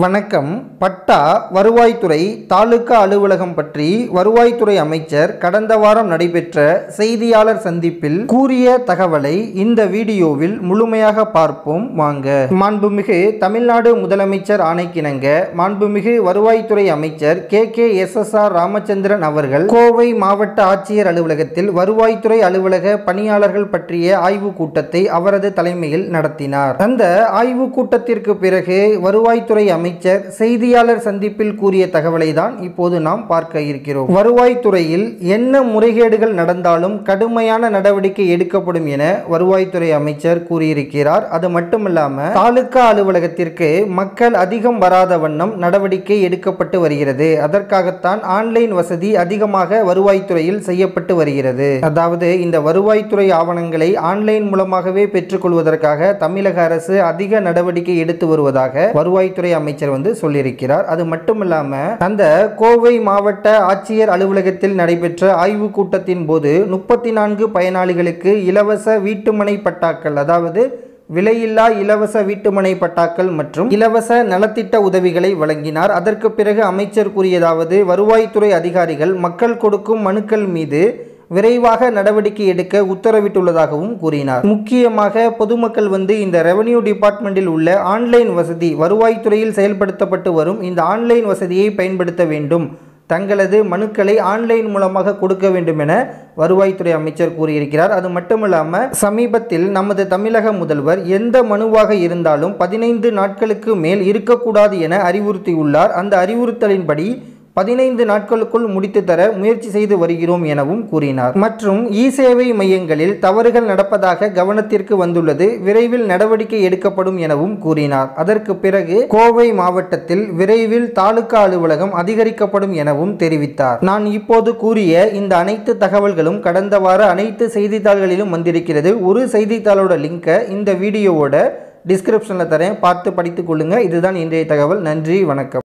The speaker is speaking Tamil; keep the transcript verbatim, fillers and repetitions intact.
வணக்கம். பட்டா வருவாய்த்துறை தாலுகா அலுவலகம் பற்றி வருவாய்த்துறை அமைச்சர் கடந்த வாரம் நடைபெற்ற செய்தியாளர் சந்திப்பில் கூறிய தகவலை இந்த வீடியோவில் முழுமையாக பார்ப்போம் வாங்க. மாண்புமிகு தமிழ்நாடு முதலமைச்சர் ஆணைக்கிணங்க மாண்புமிகு வருவாய்த்துறை அமைச்சர் K K S S R Ramachandran அவர்கள் கோவை மாவட்ட ஆட்சியர் அலுவலகத்தில் வருவாய்த்துறை அலுவலக பணியாளர்கள் பற்றிய ஆய்வு கூட்டத்தை அவரது தலைமையில் நடத்தினார். அந்த ஆய்வு கூட்டத்திற்கு பிறகு வருவாய்த்துறை அமைச்சர் செய்தியாளர் சந்திப்பில் கூறிய தகவலை தான் இப்போது நாம் பார்க்க இருக்கிறோம். வருவாய்த்துறையில் என்ன முறைகேடுகள் நடந்தாலும் கடுமையான நடவடிக்கை எடுக்கப்படும் என வருவாய்த்துறை அமைச்சர் கூறியிருக்கிறார். அது மட்டுமல்லாம தாலுகா அலுவலகத்திற்கு மக்கள் அதிகம் வராத வண்ணம் நடவடிக்கை எடுக்கப்பட்டு வருகிறது. அதற்காகத்தான் ஆன்லைன் வசதி அதிகமாக வருவாய்த்துறையில் செய்யப்பட்டு வருகிறது. அதாவது இந்த வருவாய்த்துறை ஆவணங்களை ஆன்லைன் மூலமாகவே பெற்றுக்கொள்வதற்காக தமிழக அரசு அதிக நடவடிக்கை எடுத்து வருவதாக வருவாய்த்துறை அமைச்சர் வந்து சொல்லியிருக்கிறார். அது மட்டுமில்லாம அந்த கோவை மாவட்ட ஆட்சியர் அலுவலகத்தில் நடைபெற்ற ஆய்வு கூட்டத்தின் போது முப்பத்தி நான்கு பயனாளிகளுக்கு இலவச வீட்டுமனை பட்டாக்கள், அதாவது விலையில்லா இலவச வீட்டுமனை பட்டாக்கள் மற்றும் இலவச நலத்திட்ட உதவிகளை வழங்கினார். அதற்கு பிறகு அமைச்சர் கூறியதாவது, வருவாய்த்துறை அதிகாரிகள் மக்கள் கொடுக்கும் மனுக்கள் மீது விரைவாக நடவடிக்கை எடுக்க உத்தரவிட்டுள்ளதாகவும் கூறினார். முக்கியமாக பொதுமக்கள் வந்து இந்த ரெவென்யூ டிபார்ட்மெண்டில் உள்ள ஆன்லைன் வசதி, வருவாய்த்துறையில் செயல்படுத்தப்பட்டு வரும் இந்த ஆன்லைன் வசதியை பயன்படுத்த வேண்டும், தங்களது மனுக்களை ஆன்லைன் மூலமாக கொடுக்க வேண்டும் என வருவாய்த்துறை அமைச்சர் கூறியிருக்கிறார். அது மட்டுமல்லாமல் சமீபத்தில் நமது தமிழக முதல்வர் எந்த மனுவாக இருந்தாலும் பதினைந்து நாட்களுக்கு மேல் இருக்கக்கூடாது என அறிவுறுத்தியுள்ளார். அந்த அறிவுறுத்தலின்படி பதினைந்து நாட்களுக்குள் முடித்து தர முயற்சி செய்து வருகிறோம் எனவும் கூறினார். மற்றும் இ சேவை மையங்களில் தவறுகள் நடப்பதாக கவனத்திற்கு வந்துள்ளது, விரைவில் நடவடிக்கை எடுக்கப்படும் எனவும் கூறினார். அதற்கு பிறகு கோவை மாவட்டத்தில் விரைவில் தாலுகா அலுவலகம் அதிகரிக்கப்படும் எனவும் தெரிவித்தார். நான் இப்போது கூறிய இந்த அனைத்து தகவல்களும் கடந்த வார அனைத்து செய்தித்தாள்களிலும் வந்திருக்கிறது. ஒரு செய்தித்தாளோட லிங்கை இந்த வீடியோவோட டிஸ்கிரிப்ஷனில் தரேன், பார்த்து படித்துக் கொள்ளுங்க. இதுதான் இன்றைய தகவல். நன்றி, வணக்கம்.